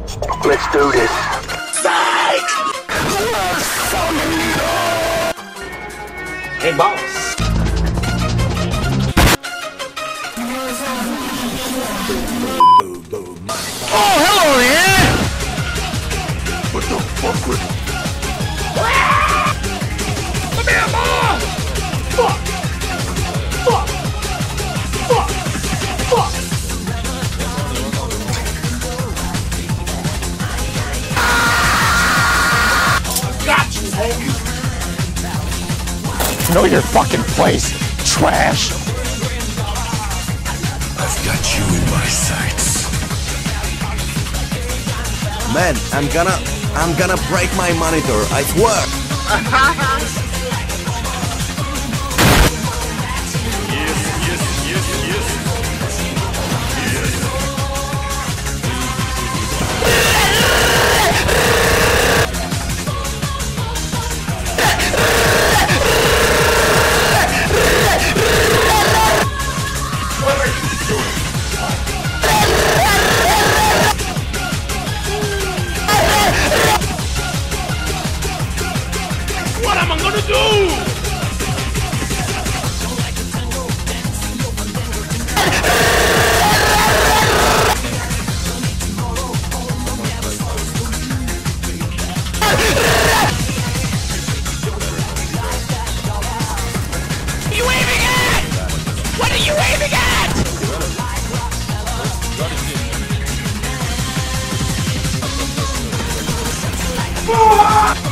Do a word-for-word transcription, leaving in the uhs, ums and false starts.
Let's do this. Hey, boss. Oh, hello there! What the fuck was... Come here, boy! Fuck! Fuck! Fuck! Fuck! Got you, homie! Know your fucking place, trash! I've got you in my sights. Man, I'm gonna... I'm gonna break my monitor, I swear! Yes, yes, yes, yes. What am I gonna do? You waving at? What are you waving at?